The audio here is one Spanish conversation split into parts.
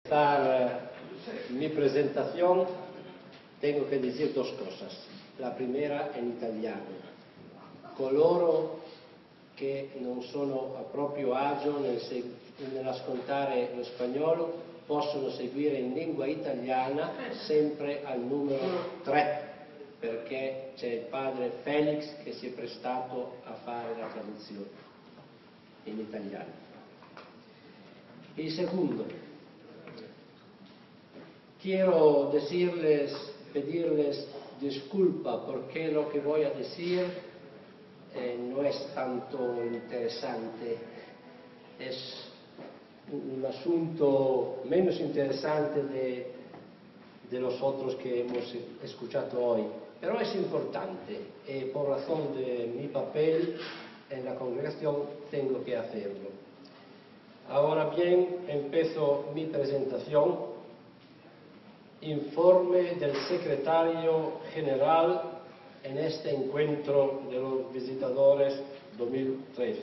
Para mi presentación tengo que decir dos cosas. La primera in italiano. Coloro che non sono a proprio agio nell'ascoltare lo spagnolo possono seguire in lingua italiana sempre al numero 3, perché c'è il padre Felix che si è prestato a fare la traduzione in italiano. Y segundo, quiero pedirles disculpa porque lo que voy a decir no es tanto interesante, es un asunto menos interesante de los otros que hemos escuchado hoy, pero es importante y por razón de mi papel en la congregación tengo que hacerlo. Ahora bien, empiezo mi presentación. Informe del secretario general en este encuentro de los visitadores 2013.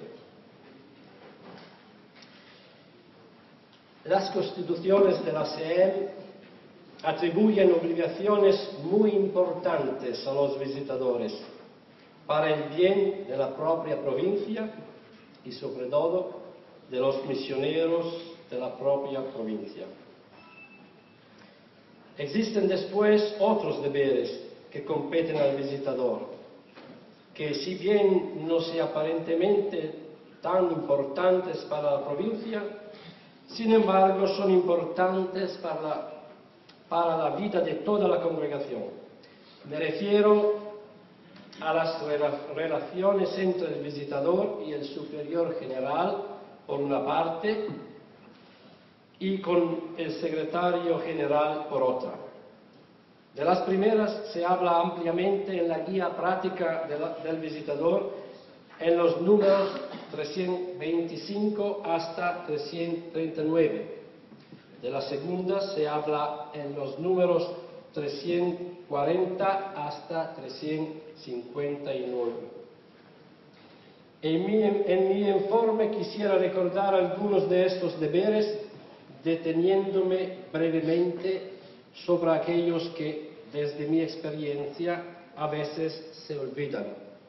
Las constituciones de la CEM atribuyen obligaciones muy importantes a los visitadores para el bien de la propia provincia y sobre todo de los misioneros de la propia provincia. Existen después otros deberes que competen al visitador, que si bien no sean aparentemente tan importantes para la provincia, sin embargo son importantes para la vida de toda la congregación. Me refiero a las relaciones entre el visitador y el superior general, por una parte, y con el secretario general por otra. De las primeras se habla ampliamente en la guía práctica del visitador en los números 325 hasta 339. De la segunda se habla en los números 340 hasta 359. En mi informe quisiera recordar algunos de estos deberes, deteniéndome brevemente sobre aquellos que, desde mi experiencia, a veces se olvidan.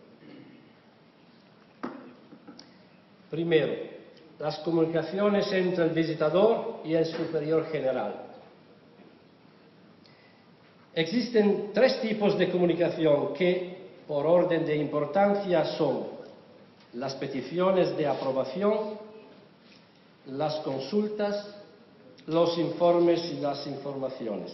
Primero, las comunicaciones entre el visitador y el superior general. Existen tres tipos de comunicación que, por orden de importancia, son las peticiones de aprobación, las consultas, los informes y las informaciones.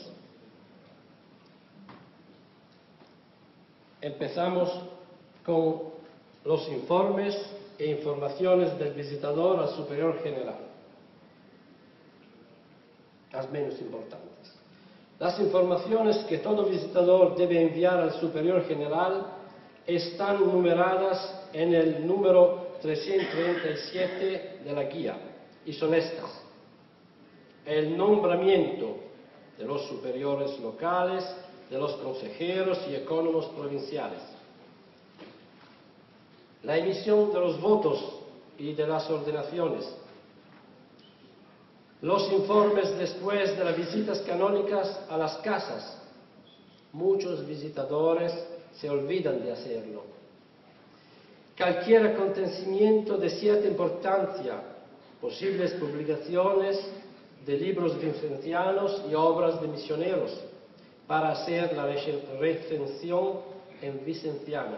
Empezamos con los informes e informaciones del visitador al superior general, las menos importantes. Las informaciones que todo visitador debe enviar al superior general están numeradas en el número 337 de la guía y son estas: el nombramiento de los superiores locales, de los consejeros y ecónomos provinciales, la emisión de los votos y de las ordenaciones, los informes después de las visitas canónicas a las casas. Muchos visitadores se olvidan de hacerlo. Cualquier acontecimiento de cierta importancia, posibles publicaciones de libros vicencianos y obras de misioneros, para hacer la recensión en vicenciana.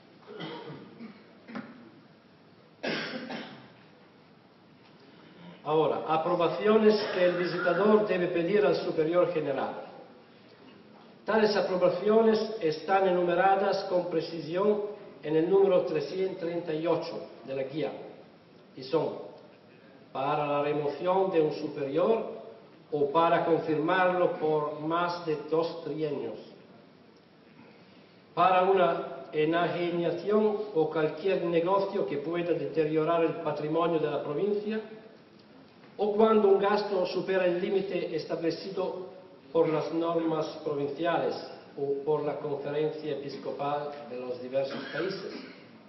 Ahora, aprobaciones que el visitador debe pedir al superior general. Tales aprobaciones están enumeradas con precisión en el número 338 de la guía y son: para la remoción de un superior o para confirmarlo por más de 2 trienios, para una enajenación o cualquier negocio que pueda deteriorar el patrimonio de la provincia, o cuando un gasto supera el límite establecido por las normas provinciales o por la conferencia episcopal de los diversos países.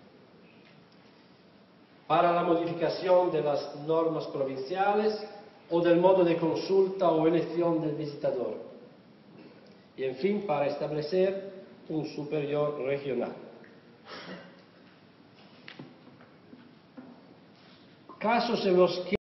Para la modificación de las normas provinciales o del modo de consulta o elección del visitador. Y en fin, para establecer un superior regional. Casos en los que